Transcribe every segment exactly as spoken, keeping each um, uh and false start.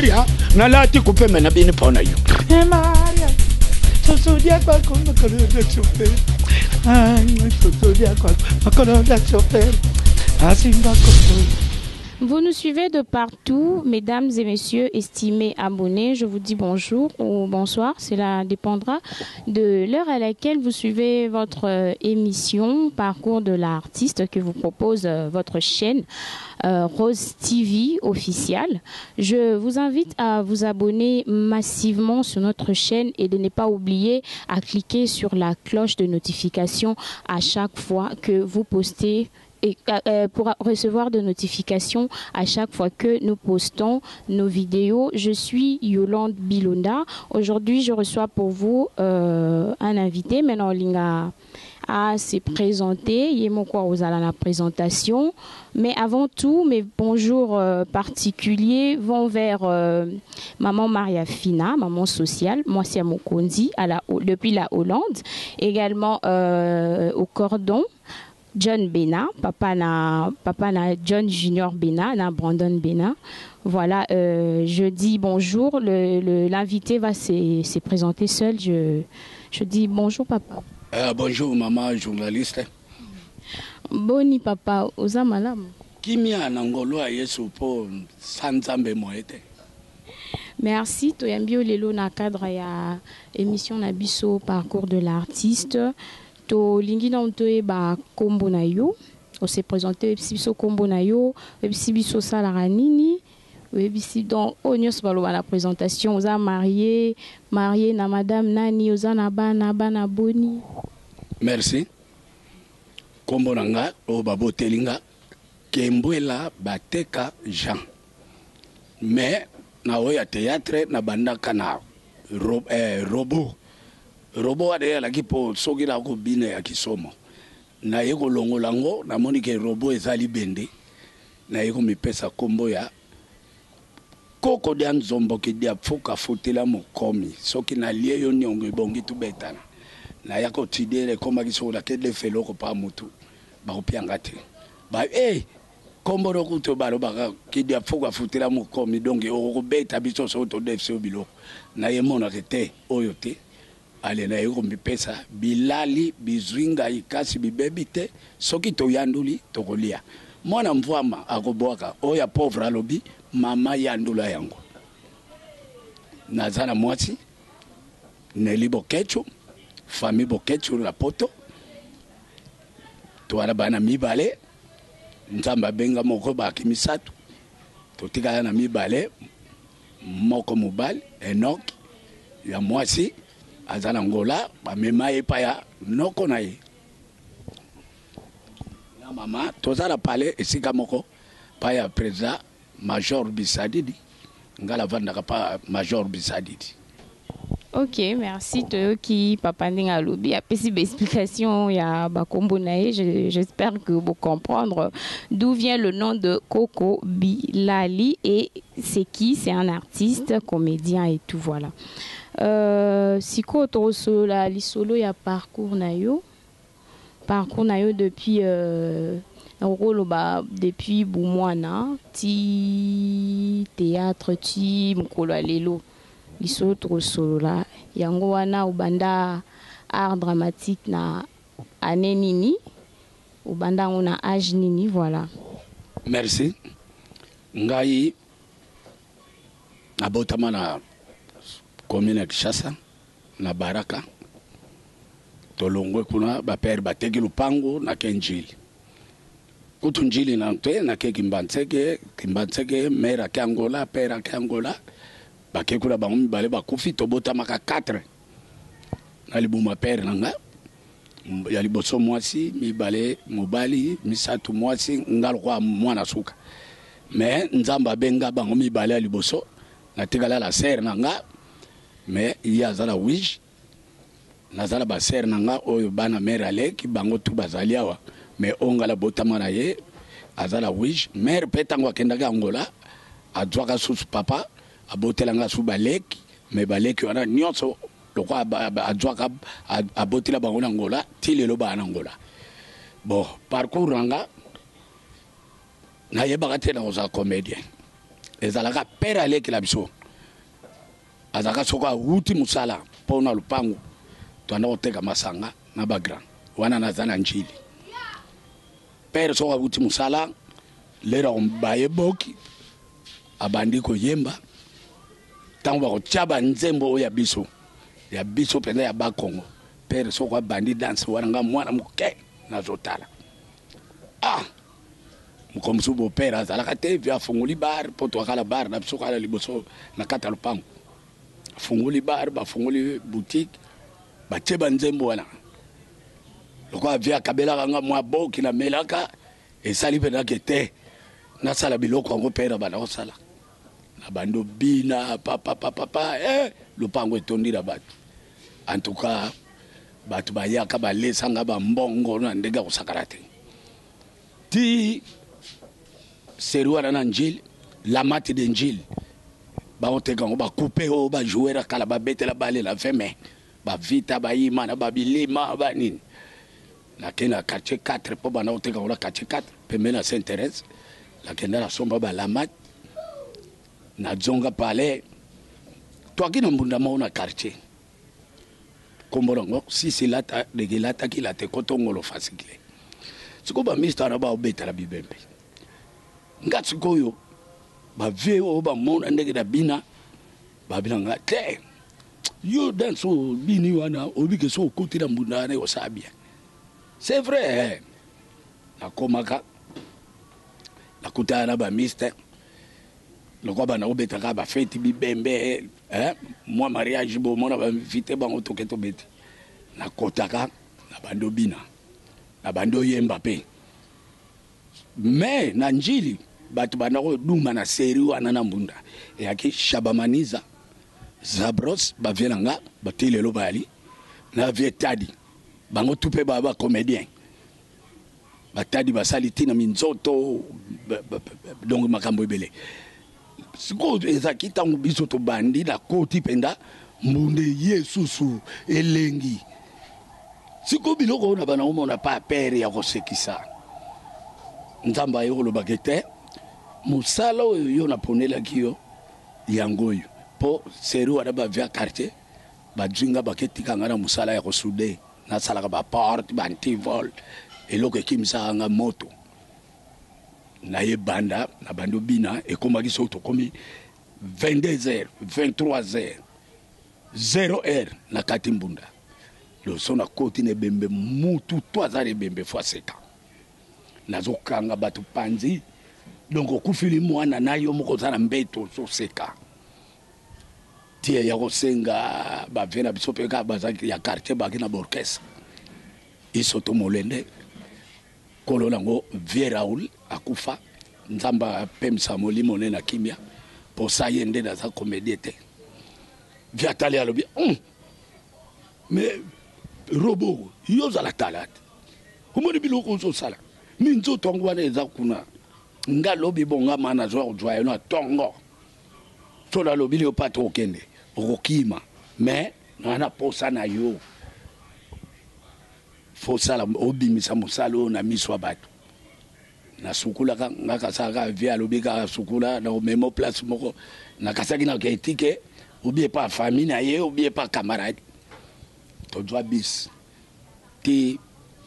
Maria, nalati coupe mena bini pona yo. Eh Maria, sosodia kwa kono kono da chofer. Ay, sosodia kwa kono da chofer. Asimba kono. Vous nous suivez de partout, mesdames et messieurs, estimés abonnés. Je vous dis bonjour ou bonsoir. Cela dépendra de l'heure à laquelle vous suivez votre euh, émission Parcours de l'artiste que vous propose euh, votre chaîne euh, Rose T V officielle. Je vous invite à vous abonner massivement sur notre chaîne et de ne pas oublier à cliquer sur la cloche de notification à chaque fois que vous postez. Et, euh, pour recevoir de notifications à chaque fois que nous postons nos vidéos. Je suis Yolande Bilonda. Aujourd'hui, je reçois pour vous euh, un invité, maintenant Linga à se présenter. Il y a quoi aux la présentation. Mais avant tout, mes bonjours euh, particuliers vont vers euh, maman Maria Fina, maman sociale, moi c'est Mokondi, à la, depuis la Hollande. Également euh, au cordon. John Bena, papa na, papa na John Junior Bena, na Brandon Bena. Voilà, euh, je dis bonjour. L'invité va se, se présenter seul. Je, je dis bonjour, papa. Euh, bonjour, maman journaliste. Boni, papa. Oza malam. Kimia nangolo ayesu po sanzambe moete. Merci. Toyambio lelo na cadre ya émission na biso Parcours de l'artiste. To lingi na ontoe ba kombo na yo on s'est présenté biso kombo na yo biso salara nini biso donc onyos baloba la présentation oza marié marié na madame nani oza na bana bana boni. Merci. Kombo nanga o babo telinga Kembwela Bateka Jean mais na oya théâtre na bandaka na ro, eh, robot robo ade la kipo soki la ko bine ya kisomo na yeko longolango na moni ke robo ezali bende na yeko mipesa kombo ya koko de nzombo ke dia foka fotela mokomi soki na lie yo nyongo bongi tu betana na yako tidere koma kiso la ke le felo ko pa mutu ba ko pianga te ba eh kombo ro kuto ba ro ba ke dia foka fotela mokomi donc o ko beta biso so to def so bilo na yemona ke te oyo te ale na yeko mipesa bilali bizwinga ikasi bibebite soki to yanduli tokolia mwana mvwama akobwaka oya pauvre alobi mama yandula yango nazana mwasi neli bokecho fami bokecho la poto to ara bana mibale nzamba benga moko baki misatu to tika na mibale moko mobile Enoch ya mwasi azana ngola bamema epa ya noko na ye na mama tozala pale esika moko pa ya président Major Bisadidi ngala vandaka pa Major Bisadidi. Ok, merci Toyoki Papa Ndinga Lobi. Après cette explication, il y a Bakombo Nae. J'espère que vous comprendre d'où vient le nom de Coco Bilali et c'est qui? C'est un artiste, comédien et tout, voilà. Euh, Siko Toroso, la Lisolo, il y a parcours Nayo. Parcours Nayo depuis euh, depuis Boumouana, ti théâtre, ti Mukolo Lelo. Lisolo Toroso, là. Yango wana ubanda art dramatique na ane nini. Ubanda ona âge nini, voilà. Merci. Ngai abotama na commune Kishasa na Baraka tolongwe kuna ba père bateki lupango na kenjili kutu njili na nte na ke kimbantseke kimbantseke mera ke Angola père ke Angola bakekula bango mibale bakufi tobotama ka quatre na libuma père nanga ya liboso mwasi mibale mobali misatu mwasi ngalo kwa mwana suka mais nzamba benga bango mibale ya liboso na tegala la serre nanga mais il y a zala wish nazala ba serre nanga oyo bana mère aleki bango tu bazali awa mais ongala botama na ye azala wish mère petango akenda ka Angola adwaka susu papa abotelanga su baleki mais baleki wana nyonso lokwa adwaka abotela bango na Angola tilelo ba na Angola bon parcours nanga na yebaka te na oza comédien ezalaka père alekela biso azalaka soko awuti mosala mpo na lupango toanda koteka masanga na bagrand wana naza na njili père soko awuti mosala lero baye boki abandi koyemba ntango bakotia banzembo oyo ya biso ya biso mpenza ya bakongo père soko abandi danse wana nga mwana moke nazotala ah mokomosu bopère azalaka te vi afungoli bar mpo toakala bar na biso kala liboso na kati ya lupango afungoli bar bafungoli boutique batie banzembo wana lokola vi akabelaka nga mwa boki namelaka esali mpenake te nasala biloko yango père bana kosala na bando bina papapapapa eh, lupango etondi na bato en tout cas bato bayaka balesanga bambongo na ndenge ya kosakala te ti seri wana na njili lamati de njili baoteka ngo bakupe oyo bajoueur kala babetela bale na veme bavita bayima na babilima banini nakende na quartier quatre mpo bana oteka ngo na quartier quatre pembe na saint thérèse nakende na somba balamati na zonga pale toaki na mbunda moko na quartier kombo nango sisi lata leki lataki late kotongolo fasikile siko bamista na baobetela bibembe nga sikoyo bavie oyo bamona ndenge na bina babilanga te yo danse oyo bini wana obike so okoti na mbunda wana osala bien c'est vrai nakomaka nakutana na bamiste lokola bana obetaka bafeti bibembe mwa mariage bomona bavite bango toke tobeti nakotaka na bando bina na bando yemba pe mais na njili bato bana koduma na seri wana na mbunda eyaki Shabamaniza Zabros bavie nga batilelo bali na vie tadi bango tupe ba ba comédien batadi basali tina minzoto donc makambo ebele siko ezaki ntango biso tobandi na koti penda mbunde yesusu elengi siko biloko oyo na bana omona pa pere ya kosekisa nzambe aye kolobaki te mosala oyo yo naponelaki yo yango oyo mpo seri wana bavia quartier bajwinga baketikanga na mosala ya kosude nasalaka baporte bantivol eloko ekimisaka nga moto naye banda na bando bina ekomaki so tokomi vingt-deux heures vingt-trois heures zéro heure na kati mbunda loso na koti na ebembe mutu to aza na ebembe fois seka nazokanga bato panzi donc okufili mwana na yo moko oza na mbeto ososeka tie ya kosenga bavie na biso mpe kaka bazaki ya quartier baki na borkestre isoto molende kolo nango vie Raoul akufa nzamba apemisa molimo ne na kimia po sa ye nde naza comédie te vi atali alobi mm. mais robo yo zala talate omoni biloko ozosala ni nzoto yango wana eza kuna nga lobi bonga mana zo ojwa yo na tongo so na lobi yo pato okende okokima mais na posa na yo fosala obimisa mosala oyo na miso ya bato nasukulaka ngakasaka vie alobi kaka sukula na omemo place moko nakasaki na ketike obie pa famille na ye obie pa camarade tozwa bis ti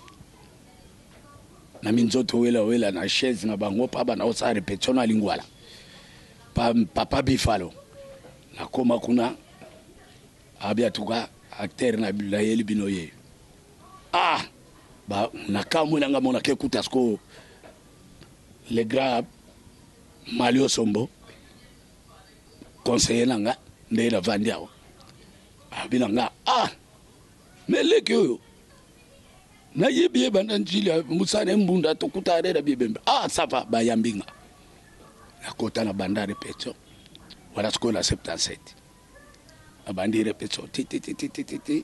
na minzoto wela wela na chaise na bango pa bana osala répétition na lingwala pa papa bifalo nakoma kuna abia tuka acteur na bila yeli binoye ah ba nakamwe nga mona ke kuta sko le grand Malio Sombo conseiller nanga nde la vandiao abinanga ah mais leki oyo na yebi banda njili musane mbunda tokuta rera bibembe ah ça va ba yambinga akota na banda répétition wala sko la soixante-dix-sept abandi répétition ti ti ti ti ti ti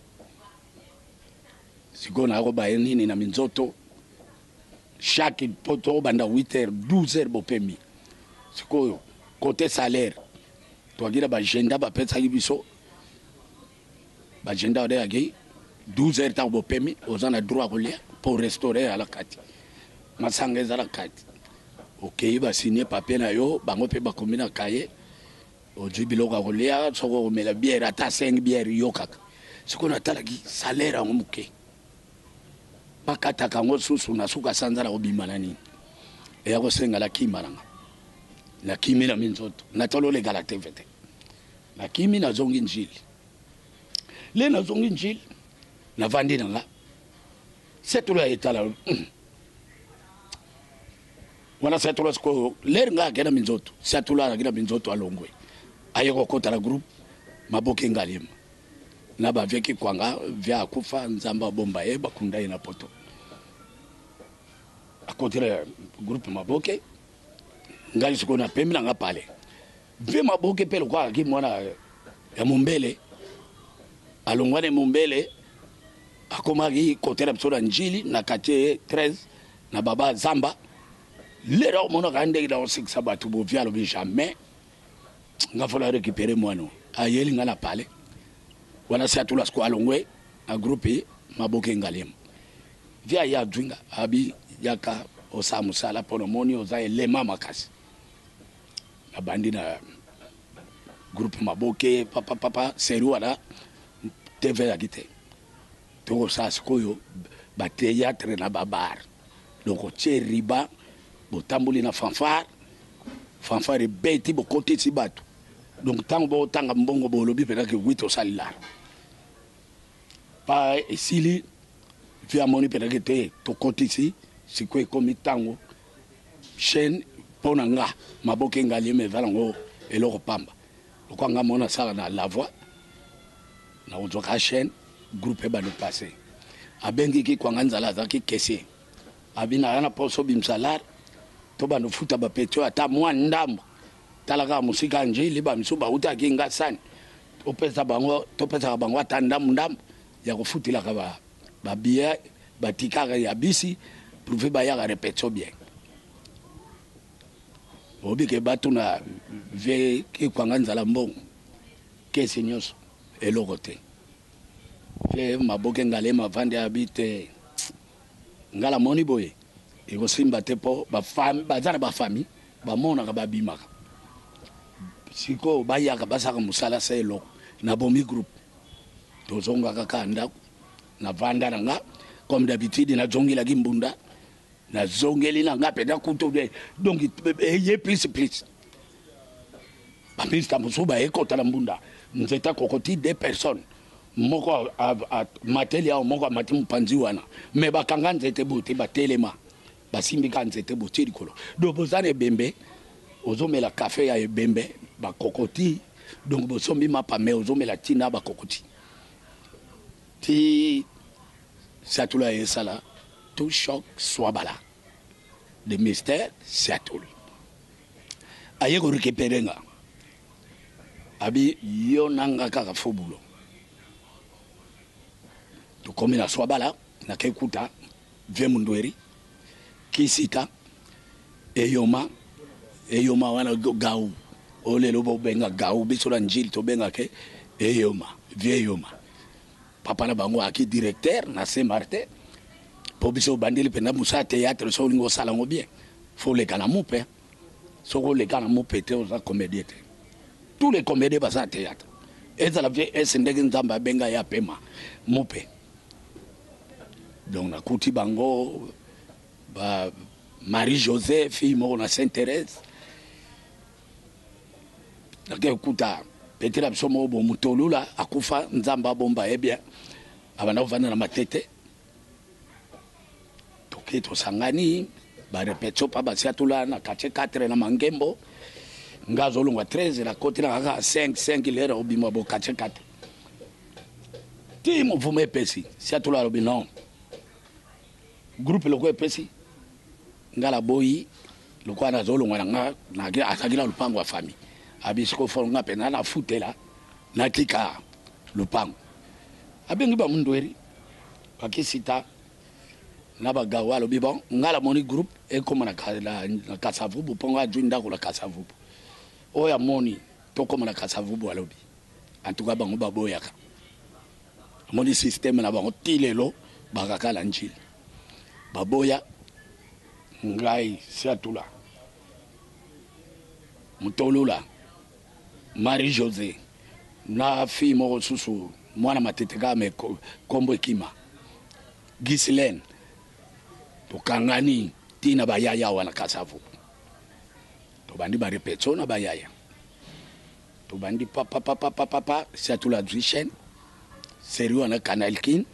sikona ko ba nini na minzoto chaque poto banda huit heures douze heures bopemi sikoyo côté salaire to agira ba agenda ba pesa biso ba agenda de agi douze heures ta bopemi ozana droit ko lia pour restaurer à la kati masanga za la kati ok ba signer papier na yo bango pe ba komina kaye ozwi biloko kolia soko komela bière ata cinq bière yo kaka siko natalaki salaire yango moke bakataka yango susu na suka sanza na kobima na nini eya kosengala kima nanga nakimi na minzoto natololegala te vete nakimi nazongi njili le nazongi njili navandi nanga setolo ya etala wana setolo siko ler nga akena minzoto setolo akena minzoto alongwe ayeko kota la groupe maboke ngalima na baveki kwanga vya kufa nzamba bomba ye bakunda ina poto akotela groupe maboke ngali siko na pembi nga pale ve maboke pele kwa ki mwana ya mumbele alongwane mumbele akomaki kotela biso na njili na quartier treize na baba zamba lera omona kande ida osikisa batu bo vyalo bi jamais nga fola récupérer mwana ayeli nga na pale wana si atula sko alongwe na groupe maboke ngalema via ya dwinga abi yaka osamu sala pono moni oza elema makasi na bandi na groupe maboke papa papa seru wana T V ya gite to sa skoyo ba théâtre na babar donc tie riba botambuli na fanfare fanfare beti bo côté si batu donc tango bo tanga mbongo bo lobi pena ke huit salila pa esili via moni pena ke te to côté si si ko komi tango chaîne pona nga maboke ngali me valango eloko pamba ko nga mona sala na la voix na uzoka chaîne groupe ba no passé abengi ki kwanga nzala za ki kese abina yana poso bimsalar to ba no futa ba petio ata mwa ndambo talaka musika nje liba msuba uta kinga sana opesa bango to pesa bango ata ndambo ndambo ya kufutila ka ba ba bia batikaka ya bisi prouver ba ya répétition bien obi ke batuna ve ki kwanga nzala mbongo kese nyoso eloko te fe maboke ngalema vande habite ngala moni boye iko simba te po ba fami bazana ba fami ba mona ka babimaka siko bayaka basaka musala selo na bomi group tozonga kaka ndako na vanda nga comme d'habitude na zongela kimbunda na zongeli na ngape da kuto de donc ye plus plus ba pista musuba ekota na mbunda nzeta kokoti deux personnes moko a mateli ya moko mati mpanzi wana me bakanga nzete bote batelema basimbi ka nzete bote likolo do bozane bembe ozomela café ya bembe bakokoti donc bosombi mapa me ozomela tina bakokoti ti satula esala tout choc soit bala de mystère satul aye ko récupérer nga abi yo nanga kaka fobulo to komi na swabala na kekuta ve mundweri kisita eyoma eyoma wana gau ole lobo benga gau bisola njili to benga ke eyoma vie eyoma papa na bango aki directeur na Saint Martin po biso bandeli pena musa théâtre so lingo sala ngo bien faut le kana mupe so ko le kana mupe te oza comédie te tous les comédiens basent en théâtre et ça la vie est ndenge nzamba benga ya pema mupe donc na kuti bango ba Marie Joseph fille mo na Sainte Thérèse na ke kuta petela bisomo bo mutolula akufa nzamba bomba e bien abana vana na matete toke to sangani ba repetio pa ba siatula na kache quatre na mangembo ngazo lungwa treize la côté na ka cinq cinq lera obima bo kache quatre ti mo vume pesi siatula lobi non groupe loko epesi ngala boyi loko na zolo ngwana nga na gira akagila lupango wa famille abisiko fonga pena na futela na kika lupango abengi ba mundweri bakisita na bagawa lobi bon ngala moni groupe e comme na kala na kasavubu ponga dwinda ko la kasavubu oya moni to comme na kasavubu alobi en tout cas bango baboyaka moni système na bango tilelo bakakala njili baboya ngai siatula Mutolula, Marie-José, na fille moko susu, mwana mateteka me kombo ekima. Gislaine, tokangani tina bayaya wana kasavu. Tobandi ba repetso na bayaya. Tobandi papa papa papa papa, c'est tout la chaîne. Sérieux na Canal King.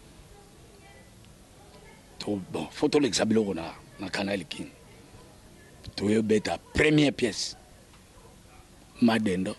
To bon, photo l'exabilo na na Canal King. To yo beta première pièce. Madendo.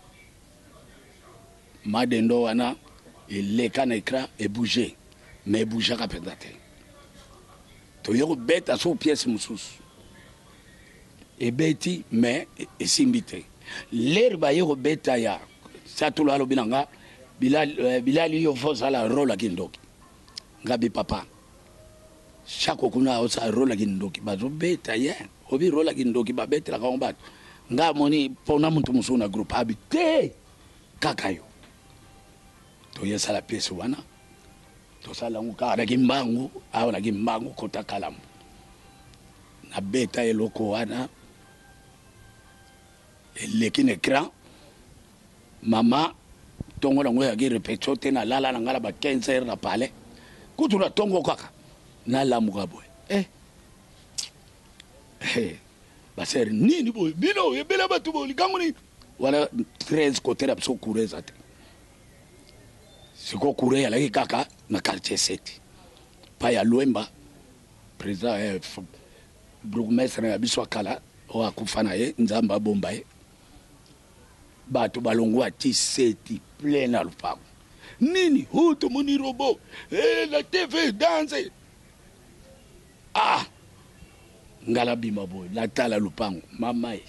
Madendo wana il kana écran et bouger. Mais bouger rapidement. To yo beta so pièce mususu. Et beti mais et simbité. L'herbe yo beta ya. Ça tout la lobinanga. Bilal Bilal yo fosa la rôle kindoki. Ngabi papa. Chaque kuna osa rôle kindoki bazo beta ya. Obi rôle kindoki ba beta la combat. Nga moni pona muntu musuna groupe habité kakayo. To yesa la pièce wana. To sala nguka na kimbangu au na kimbangu kota kalamu. Na beta eloko wana. Elekin écran. Mama tongo na ngoya gi repetso te na lala na ngala ba quinze heures na pale kutu na tongo kaka na lamuka boy eh eh ba ser nini boy bino ye bela batu boy kamuni wala treize côté la so kureza te siko kure ya laki kaka na quartier sept pa ya Luemba président eh bourgmestre ya biso kala o akufana ye nzamba bomba ye bato balongo ati seti plein na lupango nini huto moni robot eh la T V danse ah ngala bima boy la tala lupango mamae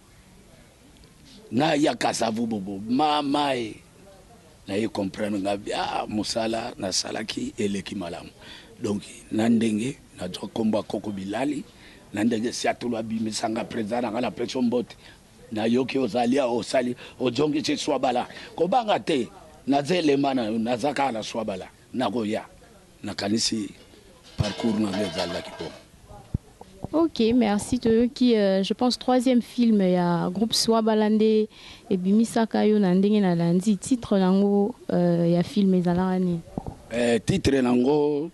na ya kasavu bobo mamae na ye comprendre ngabi ah musala na salaki eleki malamu donc na ndenge na to komba koko bilali na ndenge siatulu abimisanga président ngala pression bote na yoki ozalia osali ojongi che swabala ko banga te na zele mana na zaka na swabala na goya na kanisi parcours na ngezala kipo. Ok, merci Toyoki. Euh, je pense troisième film, il y a groupe Swabalande et Bimisa Kayo na ndenge na landi titre nango il euh, y a film ezalani. Euh titre nango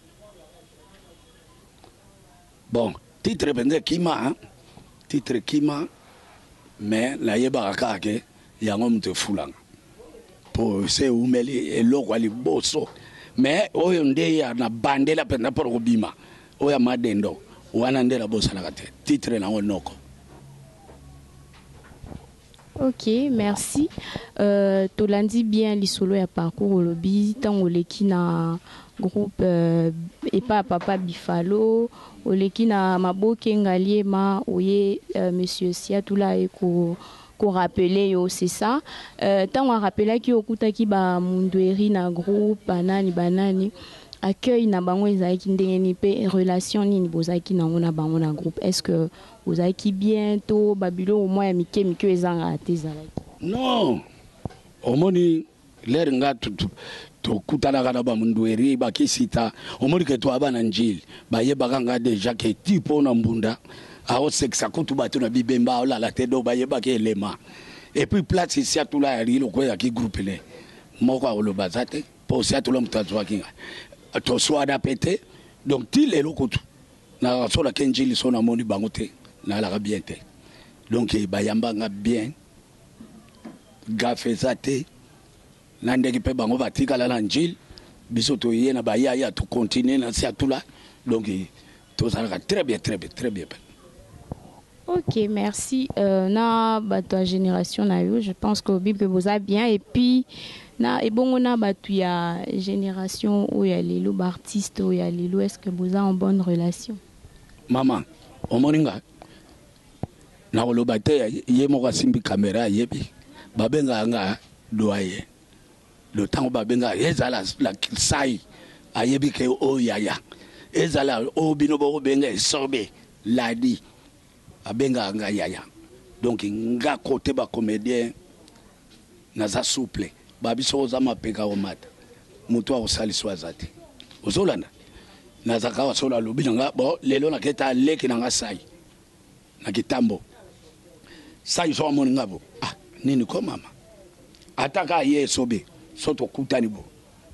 bon, titre benze Kima hein? Titre Kima mais la yeba akake yango mte fulanga po se umeli eloko ali boso mais oyo nde ya na bandela penda por kobima oya madendo wana ndela bosa la kate titre na noko. Ok, merci. Euh, Tolandi bien l'isolo ya parcours lobby tango leki na groupe euh, et pas papa Bifalo oleki na maboke ngalie ma oye euh, monsieur Siatula e ko ko rappeler yo c'est ça euh, tango rappeler ki okutaki ba mundueri na groupe banani banani accueil na bango ezaki ndenge ni pe relation nini bozaki na ngona bango na groupe est-ce que bozaki bientôt babilo au moins mike mike ezanga atezalaki non omoni l'air nga tout to kutana kana ba mundueri ba kisita omori ke to abana njili ba yeba nga deja ke tipo na mbunda ao sexa kutu batu na bibemba ola la tedo ba yeba ke elema et puis place ici à tout là rilo ko ya ki groupe le moko olo bazate po si atolo mtazwa kinga to swada pété donc til elo kutu na so la kenjili so na moni bangote na la bien te donc ba yamba nga bien gafezate nandeki pe bango batika la njil biso to yena ba ya ya to continuer na si atula donc to ça très bien très bien très bien. Ok, merci. Euh, na bato génération na yo, je pense que Bible vous a bien et puis na et bon on a batu ya génération où il y a les loups artistes où il y a les loups est-ce que vous a en bonne relation? Maman, o moninga na lo bate ye mo simbi caméra yebi babenga nga doye le temps babenga ezala la sai ayebi ke o yaya ezala o bino bo benga sobe ladi abenga nga yaya donc nga côté ba comédien naza souple babiso za mapeka o mata mutu a osali swazati ozolanda naza kawa sola lobi nga bo lelo na keta leki na nga sai na kitambo sa iso amoni ngabo ah nini ko mama ataka ye sobe soto kutani bo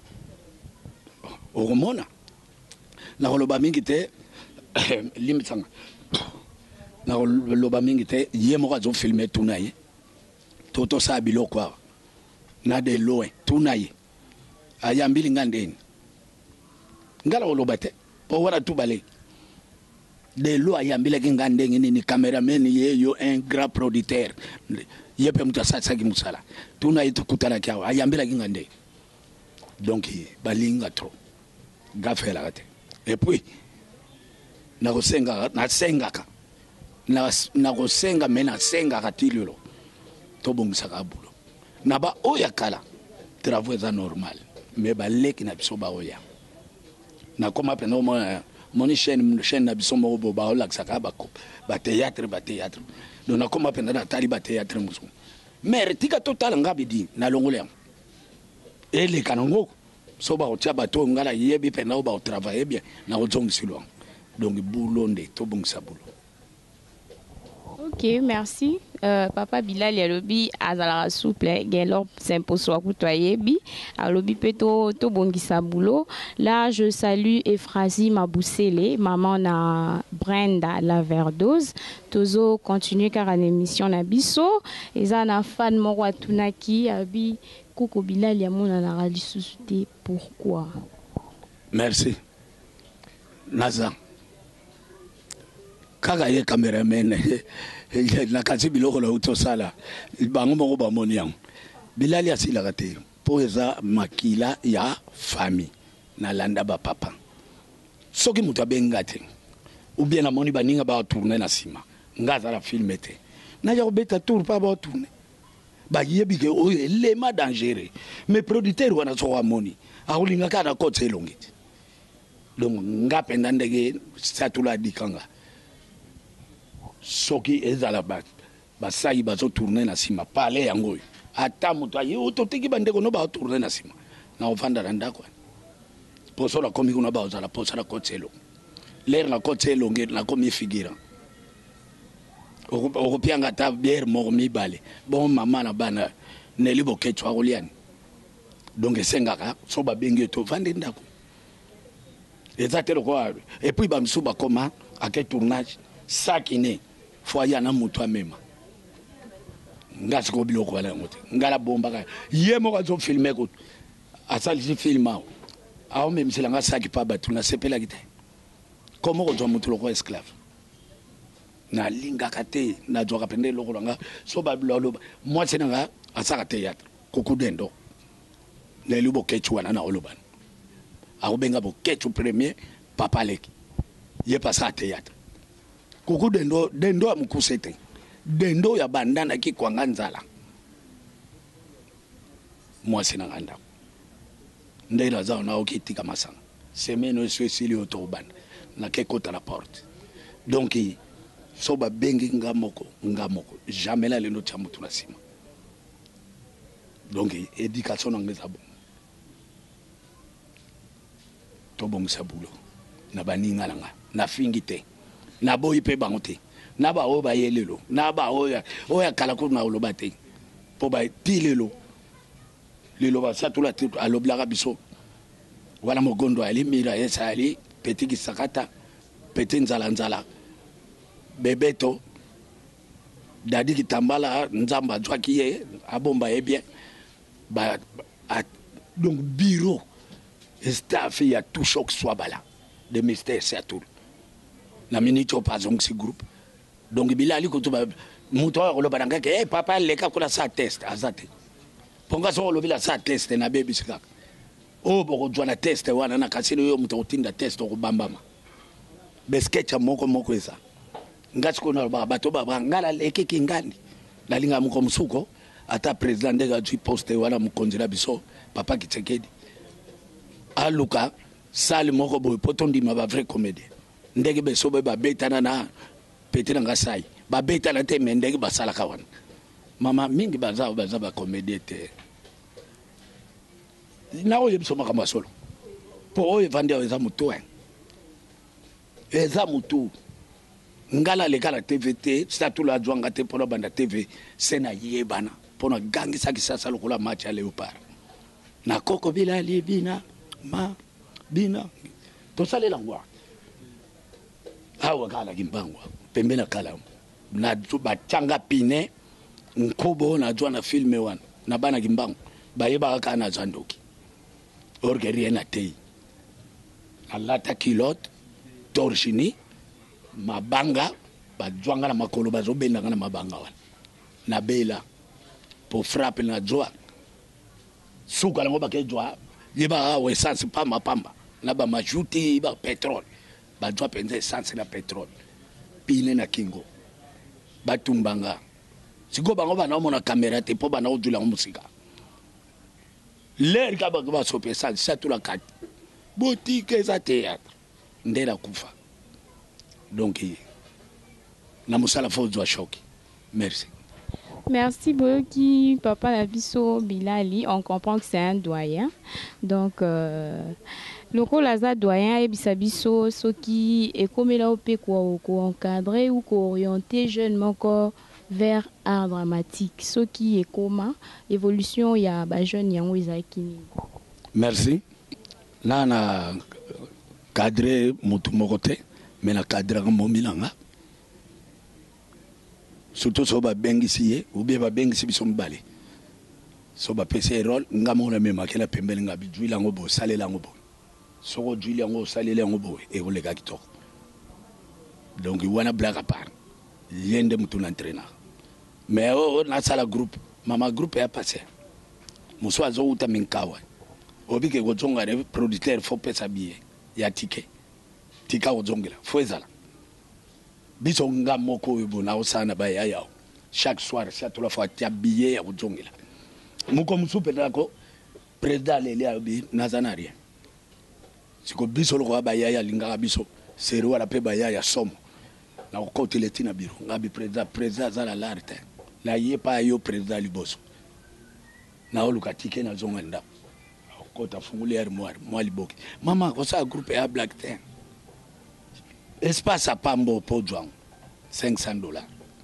okomona na koloba mingi te limitsanga na koloba mingi te ye moko zo filmer tuna ye toto sa biloko na de loin tuna ye ayambili ngandeni ngala koloba te po wala tubale de lo ayambile ngandeni ni cameraman ye yo un grand producteur ye pe muta sa ki musala tuna ye tukutana kya ayambila ngandeni donc balinga trop gafela kate et puis na kosenga na sengaka na na kosenga mena senga katilolo to bongisa ka bulo na ba oya kala travaux za normal mais ba leki na biso ba oya na koma pena mo moni chaîne chaîne na biso mo bo ba ola ka ba ko ba théâtre ba théâtre donc na koma pena na tali ba théâtre muso mais tika total ngabidi na longole ele kanongo so ba otia bato ngala yebi pena o ba o travailler bien na ozong silo donc boulot nde to bongisa boulot. Ok, merci. Euh, Papa Bilal Yalobi azala souple gelo s'imposo akutoye bi alobi peto to bongisa boulot. Là je salue Ephrasie Maboussele, maman na Brenda la Verdose. Tozo continue car en émission na biso eza na fan moko atunaki abi Koko Bilal Yamona na rali susute pourquoi. Merci. Naza. Kaka ye cameraman na kasi biloko la utosala bango moko ba moniang Bilali asila kate po eza makila ya famille na landa ba papa soki muta benga te ou bien na moni baninga ba tourner na sima ngaza la filme te na ya obeta tour pa ba tourner ba yebi ke o elema dangereux mais producteur wana so wa moni akulinga kana kotse elongiti donc ngapenda ndege satula dikanga soki ezala ba basai bazo tourner na sima pale yango ata mutu ayi ototeki bandeko no ba tourner na sima na ofanda randa kwa poso la komi kuna ba ozala poso la kotselo l'air na kotselo nge na komi figura o pianga ta bière mo mi bale bon mama na bana neli boketwa oliani donc esengaka so ba bengi to vande ndako ezatelo kwa et puis ba msuba koma ake tournage sakine foya na mutu amema ngasi ko biloko wala ngote ngala bomba ka ye mo ka zo filmer ko asali si filma awo même si langa saki pa batu na sepela kite komo ko zo mutu loko esclave na linga kate na zo ka pende loko langa so ba bilolo moi c'est nga asaka théâtre koku dendo le lubo kechu wana na oloban awo benga bo kechu premier papa leki ye pasa théâtre kuku dendo dendo amukusete dendo ya bandana ki kwanga nzala mwasi na nganda ndela zao na okitika masanga semeno eswesili otobanda na ke kota la porte donc so ba bengi ngamoko ngamoko jamais la lendo chamutu na sima donc éducation ngeza bon to bon sabulo na baninga langa na fingite na boyi pe bangote na ba o ba yelelo na ba oya oya kala ko na oloba te po ba tilelo lelo ba satula te alobla biso wala mogondo ali mira esa ali petit sakata petit nzala nzala bebeto dadi kitambala nzamba jwa kiye abomba e bien ba a, donc bureau staff ya tout choc soit bala de mystère c'est tout na minute au pas donc ce groupe donc Bilali ko to ba muto ko lo bananga ke eh papa leka ko la sa test azate ponga so lo bila sa test na baby sika o boko jwana test wana na kasino yo muto utinda test ko bambama beskecha moko moko esa ngati ko na ba bato ba ngala leke kingani la linga mko msuko ata president ndega tu poste wana mkonjira biso papa Kitsekedi aluka sale moko boy potondi ma ba vrai comédien ndege be sobe ba betana na petena ngasai ba betana te mendege basala kawana mama mingi baza baza ba comédien te na oye bisoma kama solo po oye vande eza mutu eza mutu ngala leka la T V T ça tout la joanga te pour banda T V sena yebana pour na gangi sakisa sa lokola match à Léopard na Koko Bilali bina ma bina to sale langwa awa kala kimbangwa pembena kala na ba changa pine nkobo na jwa na filme wana na bana kimbango bayeba kana zandoki orgeri na tei alata kilote torchini mabanga bajwanga na makolo bazobenda na mabanga wana na bela pour frapper na joa suka lango bakejwa yeba wa essence pamba pamba na ba majuti ba petrol bajwa penza essence na petrol pine na kingo batumbanga siko bango bana mona kamera te po bana odula musika l'air ka ba ba sope ça ça tout la carte boutique za théâtre ndela kufa donc na musala fo doit choquer. Merci. Merci beaucoup, Papa Labiso Bilali. On comprend que c'est un doyen. Donc, euh, le rôle de doyen est bisabiso, ce qui est comme là, on peut encadrer ou orienter jeunement vers art dramatique. Ce qui est comme évolution, il y a des jeunes qui ont. Merci. Là, on a cadré mon côté, mais on a cadré mon milanga. Surtout si on a bengisi ou bien on bengisi biso mbale so ba pese rôle ngamo na mema kela pembele ngabi juila ngobo salela ngobo so ko juila ngo salela ngobo e ko lega kitoko donc wana blague à part yende mutu l'entraîneur mais oh na sala groupe mama groupe ya passé muso azo uta minkawa obi ke go zonga re producteur faut pesa billet ya ticket tika go zongela faut ezala biso ngamoko ebona osana ba yaya chaque soir c'est tout la fois tu habillé ya kuzongela muko musupe nako président lele abi nazana rien siko biso lo ba yaya linga biso sero wala pe ba yaya somo na ko teleti na biro ngabi président président za la larte la yepa yo président liboso na oluka tike na zonga nda ko ta fungulier moi moi liboki mama ko sa groupe ya black ten espace à Pambo pour Djouang, cinq cents dollars.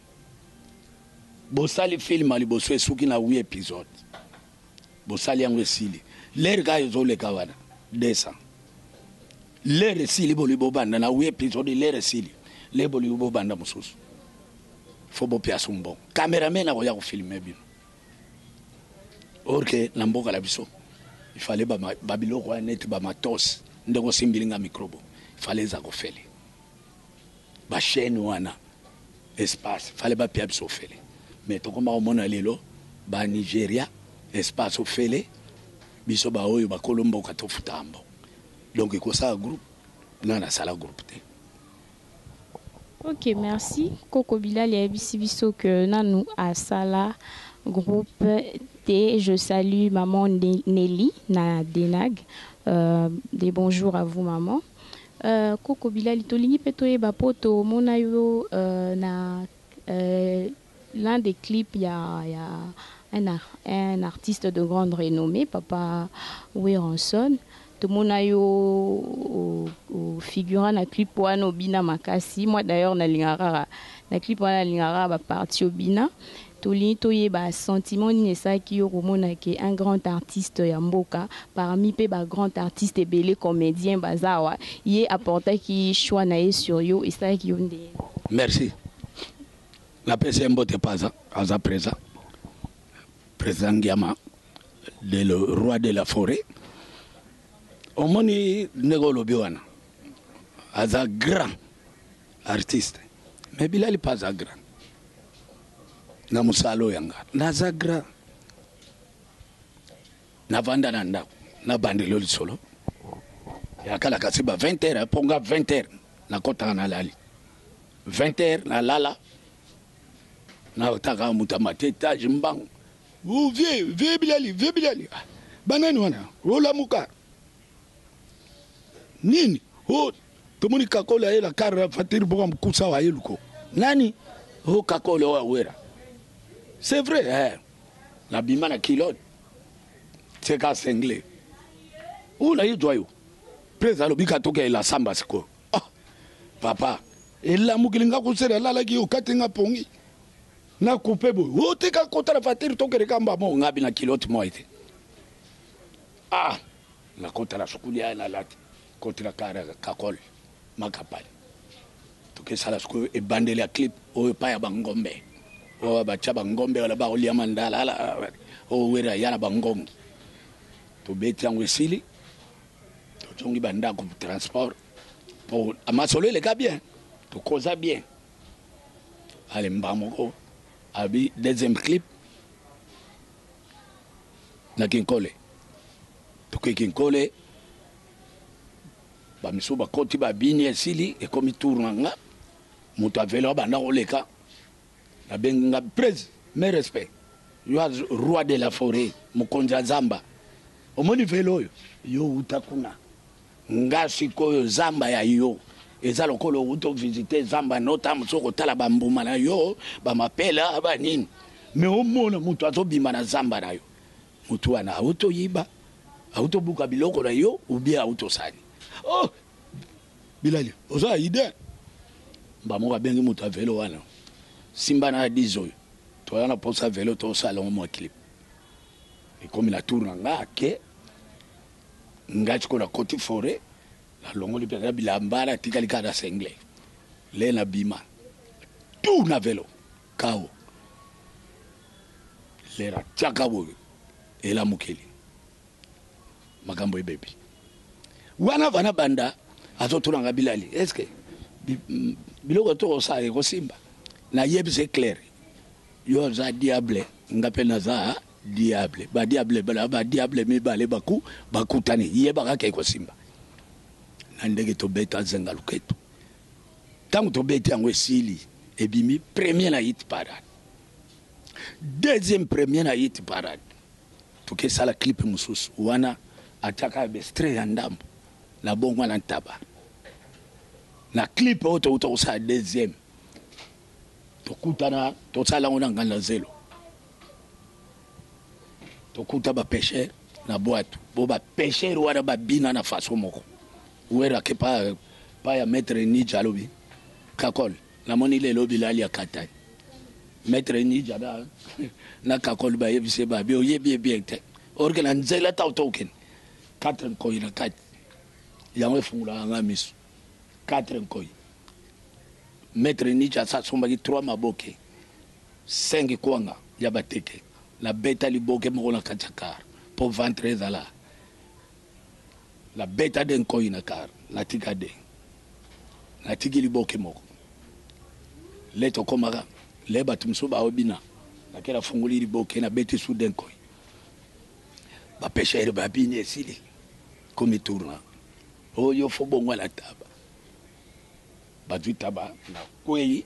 Bossali film à Liboso Souki na huit épisodes. Bossali en Wesili. L'air gars ils ont les kawana, deux cents. L'air Sili Bolibobanda na huit épisodes, l'air Sili. L'air Bolibobanda Moussous. Faut bo piace un bon. Caméraman a voyagé filmer bien. Or que Lamboka la biso. Il fallait Babilo roi net bamatos. Ndego simbilinga microbo. Il fallait ça faire. Ba chaîne wana espace fallait ba pia biso fele mais to koma omona lelo ba Nigeria espace ofele biso ba oyo ba Colombo ka to futambo donc iko ça groupe na na sala groupe te. OK, merci Koko Bilali et biso biso que nanu a sala groupe T. Je salue maman Nelly na Denag. Euh, des bonjours à vous maman. Euh, Koko Bilali tolingi petoye bapoto monayo euh, na euh, l'un des clips il y a, y a un, ar un artiste de grande renommée Papa Weranson to monayo au, au figurant na clip wana obina makasi moi d'ailleurs na lingara na clip wana lingara ba parti obina tolingi toye ba sentiment ni ça qui romona ke un grand artiste ya mboka parmi pe ba grand artiste et belé comédien bazawa y apporté qui choix na sur yo et ça qui onde. Merci. La P C M bote pas à présent. Président Giama de le roi de la forêt. Au moni negolo biwana as un grand artiste. Mais Bilali pas un grand. Na musalo yanga na zagra na vanda na ndako na bandelo lisolo ya kala kasiba vingt heures ponga vingt heures na kota na lali vingt heures na lala na utaka mutamate taj mbangu u vie vie Bilali vie Bilali banani wana rola muka nini o tomuni kakola ela kara fatir boga mkusa wa yeluko nani o kakola wa wera. C'est vrai, hein? La bimana kilote, c'est qu'à s'engler. Où n'a eu joyau? Président le bika toke la samba siko. Oh, papa, et la mukilinga kusera la la ki okatenga pongi na couper bo wote ka kota la fatiri to kere kamba mo ngabi na kilote mo ite ah la kota la sukulia na lati kota la kara kakol makapali to ke sala sku e bandele a clip o pa ya bangombe o ba cha bangombe wala ba olia mandala la o wera yana bangongi to beti yango esili to chongi banda ko transport pour amasolo le ka bien to koza bien ale mbamoko abi deuxième clip na kinkole to kinkole ba misuba koti ba bini esili e komi tournanga muto avelo banda oleka na benga presse mes respect you are roi de la forêt mukonja zamba omoni velo yo yo utakuna ngasi koyo zamba ya yo eza lokolo uto visiter zamba notam soko tala bambuma na yo ba mapela ba nini me omona mutu azobima na zamba na yo mutu ana auto yiba auto buka biloko na yo ubia auto sani oh bilali oza ide ba mo bengi mutu a velo wana simba na dizo to yana posa velo to salon mo clip et comme la tourne nga ke ngati ko la côté forêt la longo li pera bilambara tikali kada sengle le na bima tout na velo kao le ra chaka bo e la mukeli makambo ebebi wana vana banda azotuna nga bilali est-ce que biloko to sa ko simba na yebise clair yo za diable ngapena za diable ba diable ba ba diable mi bale baku bakutani yeba ka ko simba na ndenge to beta zenga luketo tangu to beta yango esili ebimi premier na hit parade deuxième premier na hit parade to ke sala clip mususu wana ataka be stray ya ndambo na bongo na ntaba na clip auto auto sa deuxième to kutana to sala ngona ngala zelo to kuta ba pêcheur na boîte bo ba pêcheur wana ba bina na façon moko wera ke pa pa ya maître ni jalobi kakol na moni le lobi la ya katay maître ni jada na kakol ba yebise ba bi o yebi bien te organa nzela ta token quatre ko ina kat ya ngwe fungula nga misu quatre ko maître ni jasa somba ki trois maboke cinq kwanga ya bateke la beta liboke mo na kachakar pour ventre zala la beta den ko ina kar la tikade la tigili boke moko leto komaka le batumso ba obina la kera funguli liboke na beti su den ko ba pêcheur ba bini esili comme tourna o yo fo bongo la taba ba du taba na kwei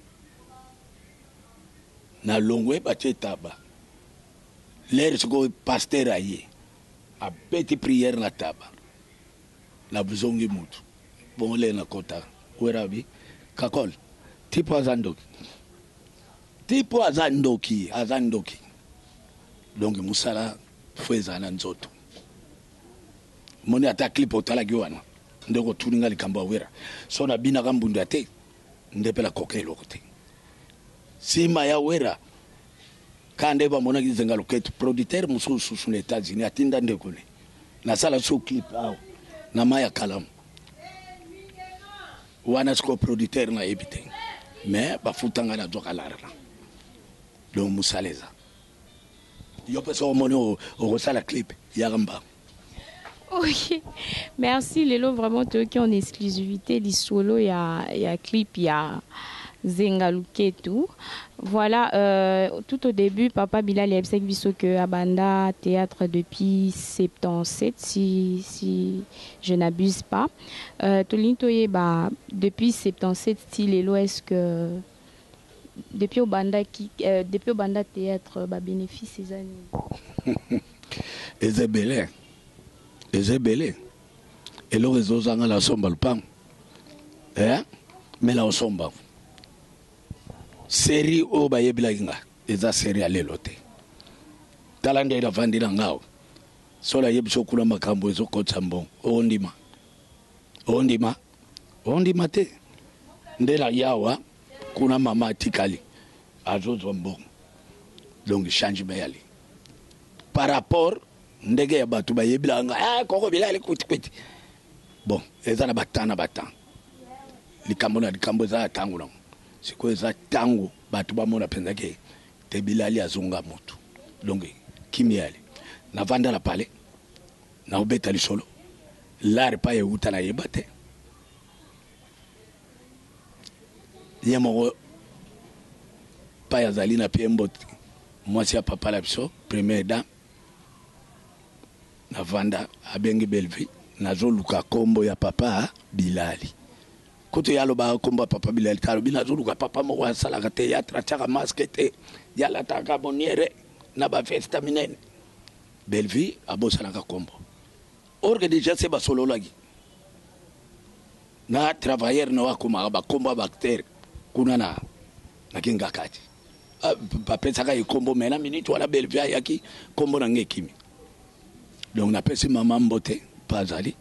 na longwe ba taba l'air se go pasteur aye a beti prière na taba la buzongi mutu bon le na kota werabi kakol tipo azandoki tipo azandoki azandoki donc musala fweza na nzoto moni ata clip otala giwana ndeko tuninga likamba wera so na bina kambundu ate ndepela kokelo kote sima ya wera kande ba mona kizenga loketo producteur mususu sur les États-Unis atinda ndekole na sala so clip awo na maya kalam wana sko producteur na ebite mais ba futanga na joka larna do musaleza yo peso mono o sala clip yaramba. Ok, merci Lelo, vraiment toi qui en exclusivité du solo, il y a il y a clip, il y a Zengaluke tout. Voilà, euh, tout au début, Papa Bilal Ebsek Biso que Abanda théâtre depuis soixante-dix-sept, si, si je n'abuse pas. Euh, Tolintoye, bah, depuis soixante-dix-sept, si Lelo, est-ce que depuis Obanda qui, euh, depuis Obanda théâtre, bah, bénéfice ces années. Ezebele, Ezebele, et le réseau Zanga la somba le pan, hein, mais la somba. Série o baye bilaginga eza série alelote talande ila vandila ngao sola yebso kula makambo ezo kotsa mbon ondima ondima ondima te ndela yawa kuna mama tikali azozo mbongo donc changement yali par rapport ndege ya batu ba yebila nga ah koko bilali kuti kuti bon ezana batana batana likambo na likambo za tangu na siko za tangu batu ba mona penza ke te bilali azunga mutu donc kimyali na vanda la pale na obeta lisolo lare pa ye uta na yebate yemo pa ya zalina piembo mwasi ya papa la biso première dame na vanda abengi belvi nazo luka kombo ya papa Bilali koto yalo ba kombo papa Bilali talo bina zo luka papa mo wa sala ka théâtre tchaka masque te yala taka boniere na ba festa minene belvi abosala ka kombo orga déjà c'est ba solo lagi na travailleur no akoma ba kombo bactérie kuna na na kinga kati papa saka ikombo mena minute wala belvi yaki kombo na ngekimi. Donc, on a pensé maman Mbote, pas Ali,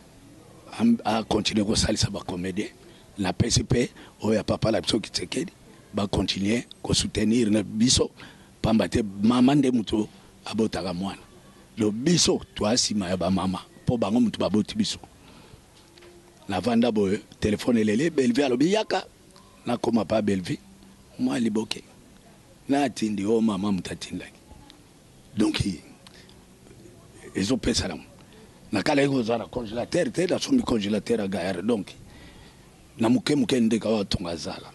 à continuer à salir sa comédie. La P C P, où il y a papa la qui s'est va continuer à soutenir le biso, pas battre maman de mouto à Botagamouane. Le biso, toi, si ma maman, pour bango mouto à Botibiso. La vanda boe, téléphone lélé, Belvi à l'obiyaka, na koma pas Belvi, moi liboke. Na atindi, oh maman moutatine. Donc, ils ont fait ça. Na kala iko zara congélateur te da somi congélateur agayare donc na muke muke ndeka wa tonga zala.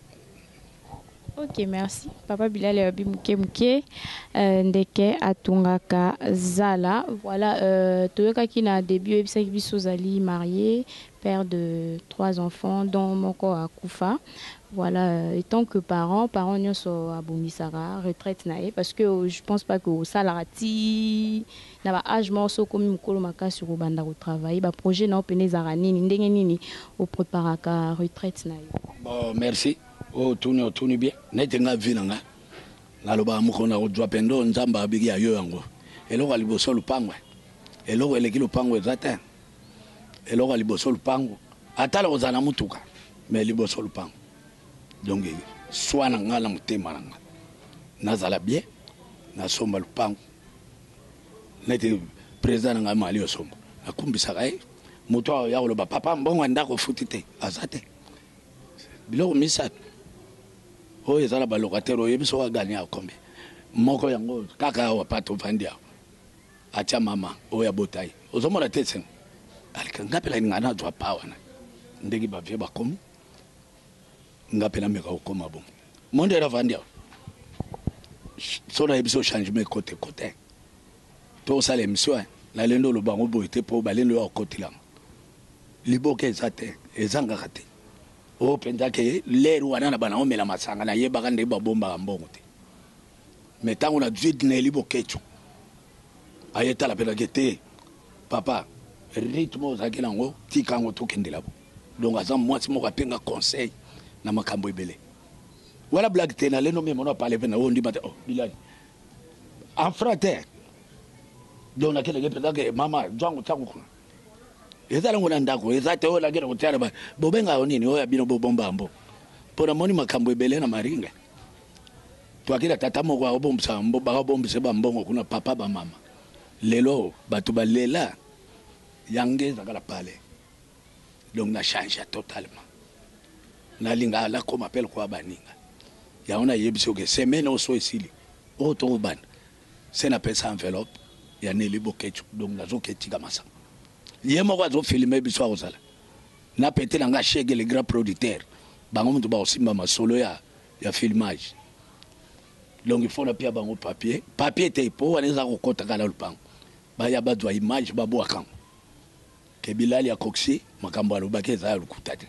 Ok, merci. Papa Bilali abi muke muke ndeke atungaka zala. Voilà, euh, toyoka ki na début ebisa biso zali marié, père de trois enfants dont moko akufa. Voilà, étant que parents, parents n'y sont abomisara, retraite nae, parce que je pense pas que au salarati, na ba âge morceau comme mukolo maka sur banda au travail, ba projet na opene zarani ndenge nini au préparaka retraite nae. Bon, merci. Oh, tourne tourne bien. Netenga vina nga. Na loba muko na odwa pendo nzamba abigi ya yo yango. Eloko aliboso lupangwe. Eloko eleki lupangwe zata. Eloko aliboso lupango. Atala ozana mutuka. Mais liboso lupango. Donc, soit na ngala mutema nanga nazala bien na somba lupango nete président nga mali osomba nakumbisa kai moto ya loba papa mbongo ndako futite azate biloko misat o ezala ba locataire yebiso wa gagner a combien moko yango kaka wa pato vandia acha mama o ya botai ozomona tesen alikangapela ngana twa pawana ndegi ba vie ba komi ngapela meka ukoma bon monde era vandia so na ebiso changement côté côté to sala emission la lendo lo bango boite po balendo ya côté la liboke ezate ezanga kate o penda ke leru wana na bana omela masanga na yeba kande ba bomba mbongo te metango na dix na liboke chu ayeta la pela kete papa rythme zakela ngo tikango to kendela bo donc azam moi mo kapenga conseil na makambo ebele wala blague tena leno me mona parler na ondi mate oh Bilali en frère donc na kele penda ke mama jangu tangu kuna ezala ngona ndako ezate ola gera kutara ba bobenga onini oya bino bobomba ambo pona moni makambo ebele na maringa twakira tata moko abombisa mbo ba bombisa ba mbongo kuna papa ba mama lelo batu balela yangeza kala pale donc na change totalement na linga la comme appelle quoi baninga ya ona yebiso ke semaine oso esili o to ban c'est na pesa enveloppe ya ne libokechu donc nazo ketika masa yemo kwa zo filmer biso ozala na pete na nga chege les grands producteurs bango mtu ba osimba masolo ya ya filmage donc il faut na pia bango papier papier te po waneza kokota kala lupango ba ya ba dwa image ba bo akam ke Bilali ya koksi makambo alobake za lukutate.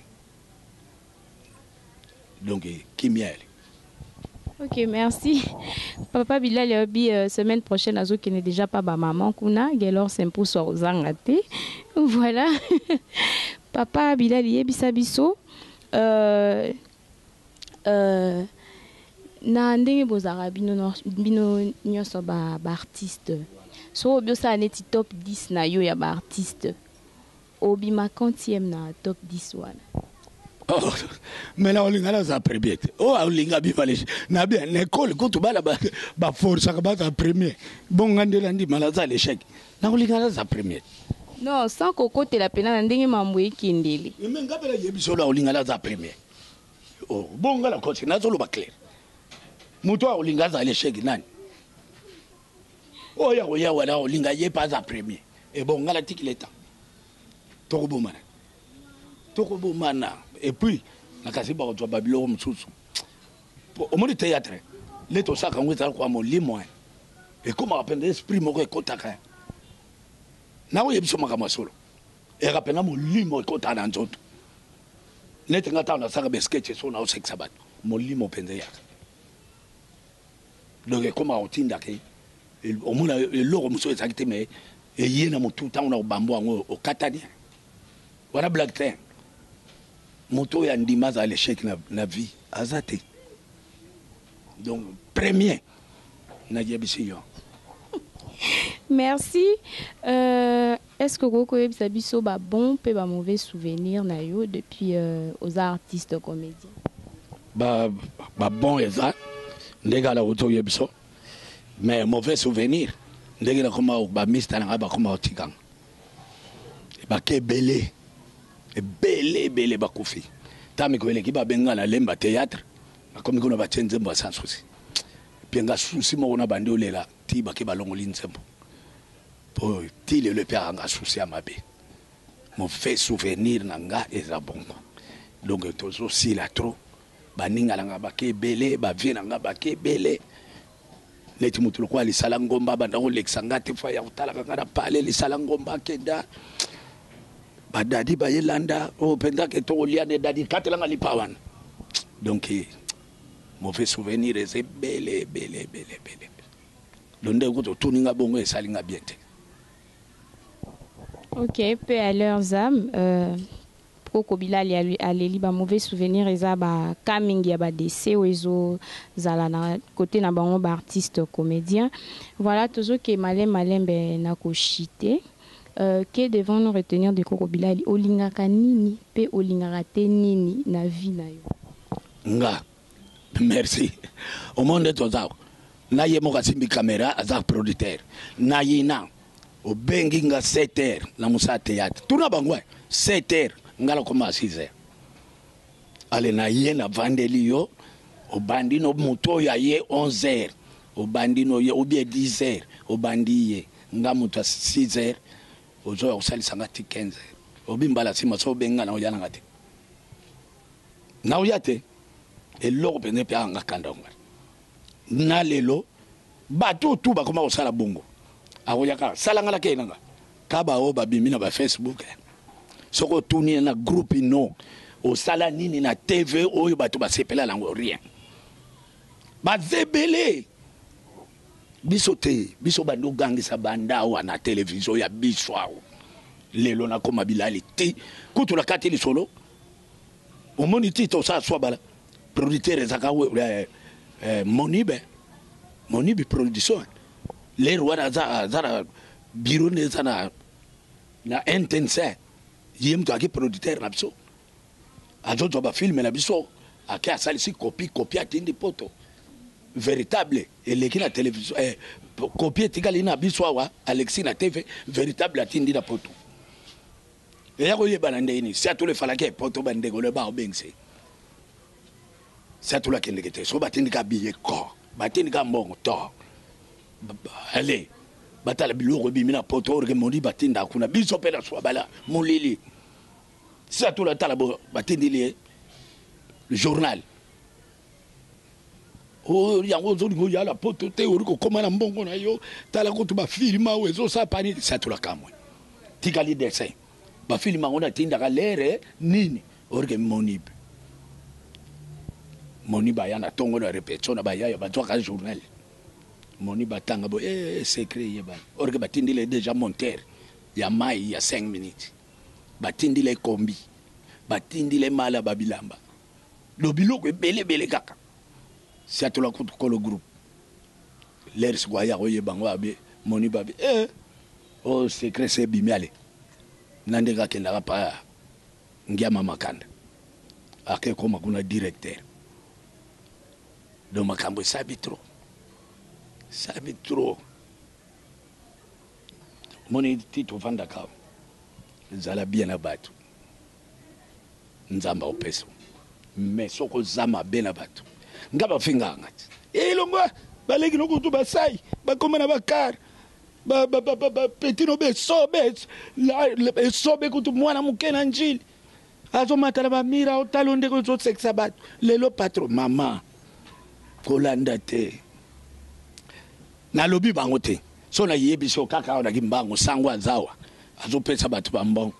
Donc, Kimiel. Ok, merci. Papa Bilali Obi, euh, semaine prochaine, Azo qui n'est déjà pas ma maman, Kuna, Gelor s'impose aux Angate. Voilà. Papa Bilali Obi Sabiso, euh, euh, na ndenge bozara bino bino nyoso ba artiste. So obio sa neti top dix na yo ya ba artiste. Obi ma quantième na top dix wana. Oh, mais là, on a la première. Oh, on a bien na bien l'école quand tu vas là-bas, bah force à battre la première. Bon, on a dit malade l'échec. Na on a la première. Non, sans coco te la peine na ndenge mamwe kindeli. Mais ngapela yebiso la on a la première. Oh, bon, on a la coach, na zolo ba clair. Muto a on a l'échec nani. Oh ya ya wala on a yé pas la première. Et bon, on a la tique l'état. Toko mana. Toko mana. Et puis, nakasi ba ko babilo msusu. Au monde théâtre, les to saka ngwetsa kwa mo limo. Et comment apprendre esprit mo ko kotaka. Na o yebiso makama solo. Et rapena mo limo ko tana nzoto. Net ngata na saka be sketch so na o sexa bat. Mo limo penze ya. Donc comment on tinda ke au monde le loro muso exacte mais et yena mo tout temps na o bambo ngo o katania. Wana black thing. Moto ya ndima za l'échec na, na vie azate. Donc premier na yebisiyo. Merci. Euh, est-ce que Koko Ebisabiso ba bon pe ba mauvais souvenir na yo depuis euh, aux artistes comédiens? Ba ba bon eza ndega la auto yebiso. Mais mauvais souvenir ndega la koma ba mista na ba koma otikang. Ba ke belé. Belé belé bakufi tami ko eleki ba benga na lemba théâtre comme ko na ba tsenze mba sans souci pienga souci mo na bande olela ti ba ke balongo linzembo po ti le le père nga souci amabe mon fait souvenir nanga eza bongo donc tozo si la trop baninga nga ba ke belé ba vie nga ba ke belé leti mutu ko ali sala ngomba banda ko leksanga te fa ya utala kanga pale li sala ngomba kenda badadi ba yelanda o penda ke to liane dadi katelanga lipawan donc mauvais souvenir c'est belé belé belé belé donde ko to tuninga bongo esalinga bien te. OK, peu à leurs âmes euh Koko Bilali aleli ba mauvais souvenir eza ba kamingi ya ba décès ozo zala na côté na bango ba artiste comédien. Voilà toujours que malem malembe na ko chité. Euh, que devons-nous retenir de Koko Bilali olingaka nini pe olingaka te nini na vie na yo? Nga merci au monde tozao na ye moka simbi caméra azak producteur na yina o bengi nga sept heures na musa théâtre tuna bangwa sept heures ngala koma six heures ale na ye na vandeli yo o bandino moto ya ye onze heures o bandino ye ou bien dix heures o bandi ye nga muta six heures ozo osalisa ngati quinze obimbala sima so benga na oyana ngati na oyate eloko pene pe anga kandonga na lelo bato tu ba koma osala bongo akoyaka sala ngala ke nanga kaba o babimi na ba Facebook soko tuni na groupe no osala nini na T V oyo bato ba sepela lango rien bazebele biso te biso bando gangisa banda wana télévision ya biso awo lelo na koma Bilali te kutu la kati li solo o moni ti to sa so bala producteur ezaka eh, eh, monibe monibe production le rwanda za za bureau ne za na na intense yem to aki producteur na biso ajojo ba film na biso aki asali si copie copie atindi poto véritable et l'équipe la télévision eh, copier tikali na biswawa Alexis na T V véritable atindi na poto et ya ko yeba ndé ni si atole falaki poto bande ko le ba obengse si atole kendekete so batindi ka biye ko batindi ka mbongo to allez batala biloko bimina poto orge moni batinda kuna biso pela so bala molili si atole tala bo batindi le journal o yango zo ngo ya la poto te ori ko koma na mbongo na yo tala ko to ba filma o ezo sa pani sa to la kamwe tikali dessin ba filma ngona tinda ka lere nini orge monib moniba yana tongo na répétition na ba ya ba to ka journal moniba tanga bo eh secret ye ba orge ba tindile déjà monteur ya mai ya cinq minutes ba tindile kombi ba tindile mala babilamba do biloko ebele bele kaka si atola kutu kolo groupe l'air squaya oye bango abe moni babe eh oh secret c'est bimiale nandeka kenda pa ngia mama kanda ake koma kuna directeur donc makambo esabi trop sabi trop moni ti tovandaka ezala bien na bato nzamba opeso mais soko zama be na bato nga bafinganga ti elongo baleki nokutu basai bakoma na bakar petino besobe esobe kutu mwana moke na njili azomatala bamira otalo ndeko ezosekisa bato lelo patro mama kolanda te nalobi bango te so na yebi so kaka ona kimbango sango azawa azopesa bato bambongo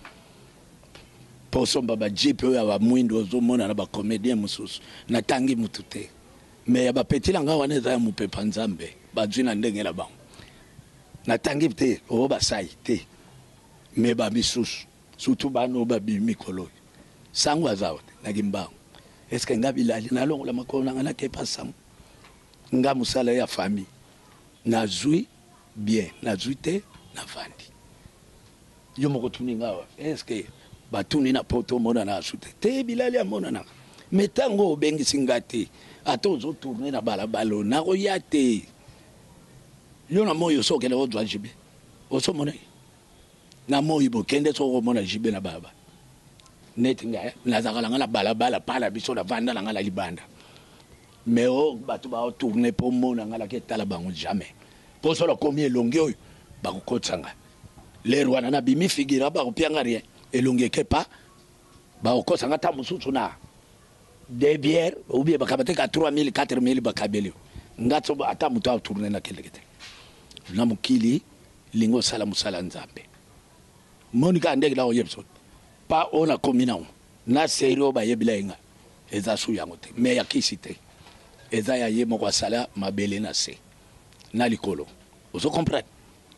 poso baba jipe oyo ba mwindo ozomona na ba comédien mususu na tangi mutu te mais ya ba petila nga wana za mupepa nzambe bazwi na ndenge na bango na tangi te o ba sai te mais ba misusu surtout bano ba bimikolo sango azawa na kimbango est ce que nga bilali na longo la makona ngana ke pasam nga musala ya famille nazwi bien nazwi te na vandi yo moko tuninga est ce que batuni na poto mona na asute te bilali amona na metango bengi singati atozo tourner na balabalo na royate yo na moyo soke na odwa jibe oso mona na moyo bokende so mona jibe na baba net nga na zakala ngala balabala pala biso na vanda na ngala libanda mais o batu ba tourner po mona ngala ke tala bango jamais po so lo komi elonge oyo ba kokotsanga le rwana na bimi figira ba kopianga rien elonge kepa ba okosanga ta mususu na de bière ou bien bakabate ka trois mille quatre mille bakabeli ngatso ata mutu a tourner na kelekete na mukili lingo sala musala nzambe monika ndege la oyebso pa ona komina na serio ba yebila inga eza su yango te mais yakisite eza ya yemo kwa sala mabele na se na likolo ozo comprendre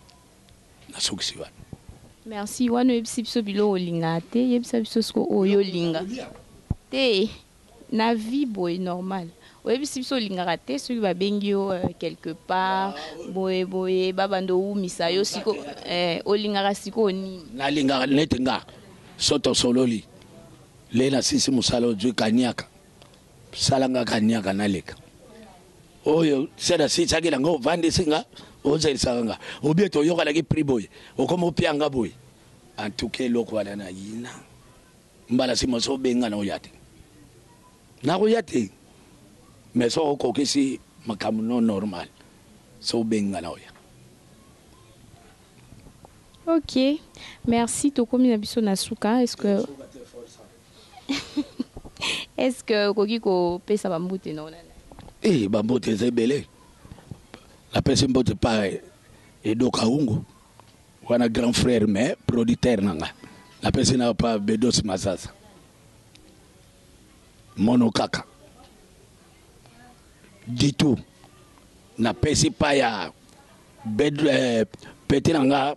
na sukisiwa. Merci. Wano yebisi biso bilo olinga te, yebisa biso sko oyo linga. Te na vie boy normal. Oyebisi biso olinga te soki ba bengi yo quelque part boy boy babando u misayo siko eh olinga siko ni. Na linga netenga soto sololi. Lena sisi musalo ju kanyaka. Salanga kanyaka naleka. Oyo seda si chakila ngo vandi singa oza isanga obieto yoka la ki priboy okomo pianga boy antuke loko wala na yina mbala simo so benga na oyate na oyate mais so ko kesi makamu no normal so benga na oya. OK, merci tokomi na biso na suka. Est-ce que est-ce que koki ko pesa bambute na ona eh bambute zebele la personne bote pas Edo Kaungu wana grand frère mais producteur nanga la personne n'a pas Bedos Masasa mono kaka du tout na pesi pas ya bed eh, petit nanga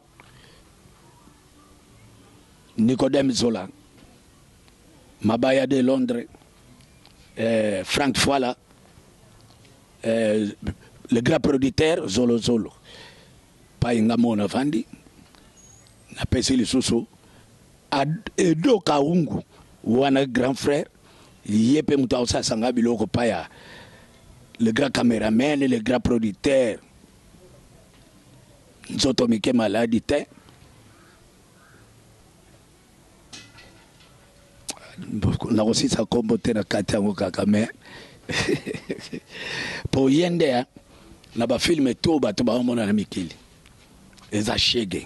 Nicodème Zola Mabaya de Londres eh, Frank Fwala eh, le grand producteur Zolo Zolo pa inga mona vandi na pesi lisusu Edo Kaungu wana grand frère yepe muta osasa nga biloko pa ya le grand caméraman le grand producteur nzoto mike maladi te na kosisa kombo te na kati yango kaka me po yende na ba filme to bato ba mona na mikili eza shege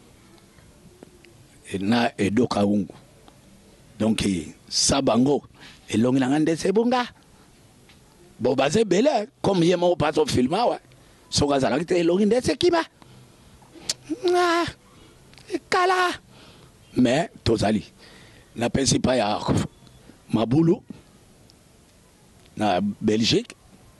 na Edo Kaungu donc sabango elongi na ngande sebunga bo baze bele comme yemo paso filma wa soka zala kite elongi ndese kiba ah kala mais tozali na pesi pa ya mabulu na Belgique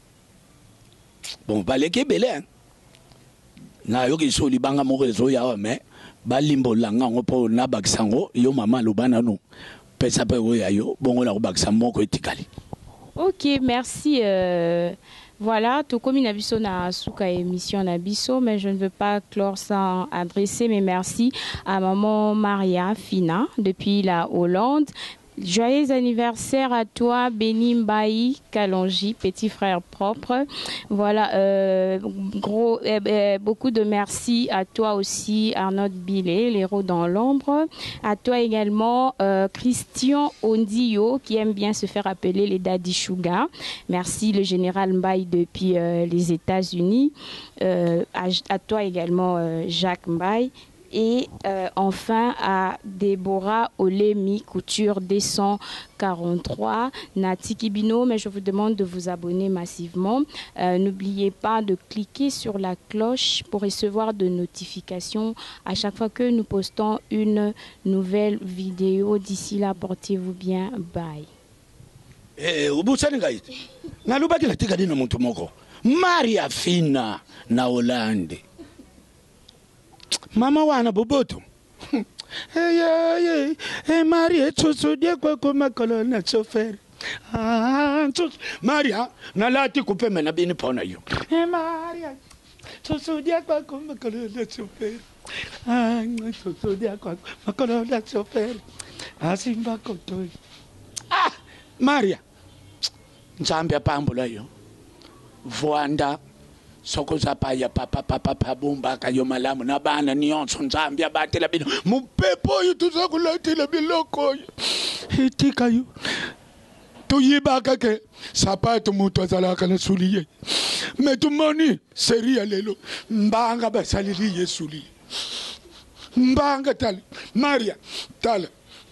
bon baleke bele na yoki so libanga moko ezo ya mais balimbo langa ngopo na bakisango yo mama lobana no pesa pe oya yo bongo na bakisa moko etikali. OK, merci euh, voilà to komi na biso na suka émission na biso mais je ne veux pas clore sans adresser mes merci à maman Maria Fina depuis la Hollande. Joyeux anniversaire à toi, Béni Mbaï Kalonji, petit frère propre. Voilà, euh, gros, eh, eh, beaucoup de merci à toi aussi, Arnaud Billet, l'héros dans l'ombre. À toi également, euh, Christian Ondio, qui aime bien se faire appeler les Daddy Sugar. Merci, le général Mbaï depuis euh, les États-Unis. Euh, à, à toi également, euh, Jacques Mbaï. Et euh, enfin à Déborah Olemi, couture deux cent quarante-trois, Nati Kibino, mais je vous demande de vous abonner massivement. Euh, N'oubliez pas de cliquer sur la cloche pour recevoir de notifications à chaque fois que nous postons une nouvelle vidéo. D'ici là, portez-vous bien. Bye. Eh, ubusani gaiti. Nalubaki la tika dino muntu moko. Maria Fina na Hollande. Mama wana boboto. Hey, hey, hey, Maria, choso dia kwa kuma kolona chofer. Ah, choso. Maria, na lati kupe mena bini pona yo. Hey, Maria, choso dia kwa kuma kolona chofer. Ah, choso dia kwa kuma kolona chofer. Asimba koto. Ah, Maria. Nzambia pambula yo. Voanda. Soko zapaya papa papa papa bumba kayo malamu na bana niyonso nzambia batela bino mupepo yu tuzakulatela biloko itika yu tuyibaka ke sapato mutu azalaka na suliye metumoni seria lelo mbanga basalili yesuli mbanga tala Maria tala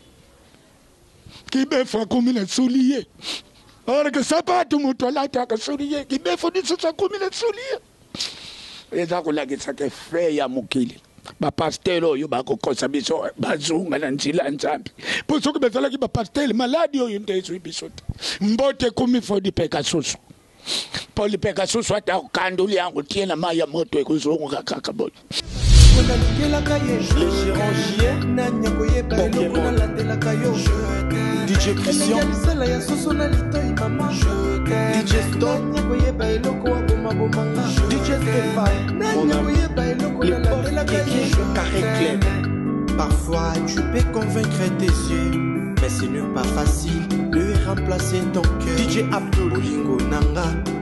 kibe fa kumi na suliye. Ora que sapato mutu alata ka suliye kibefu ni sasa kumi na suliye eza kulakisa ke feya mukili ba pastelo yo ba kokosa biso bazunga na nzila nzambi poso ke bezala ki ba pastel maladi yo ndezo ibisota mbote kumi fodi peka susu poli peka susu ata kanduli yangu tiena maya moto ekuzunga kakabodi D J Christian D J Stone D J Stéphane Carré Clem. Parfois tu peux convaincre tes yeux, mais ce n'est pas facile de remplacer ton cœur. D J Abdul Bolingo Nanga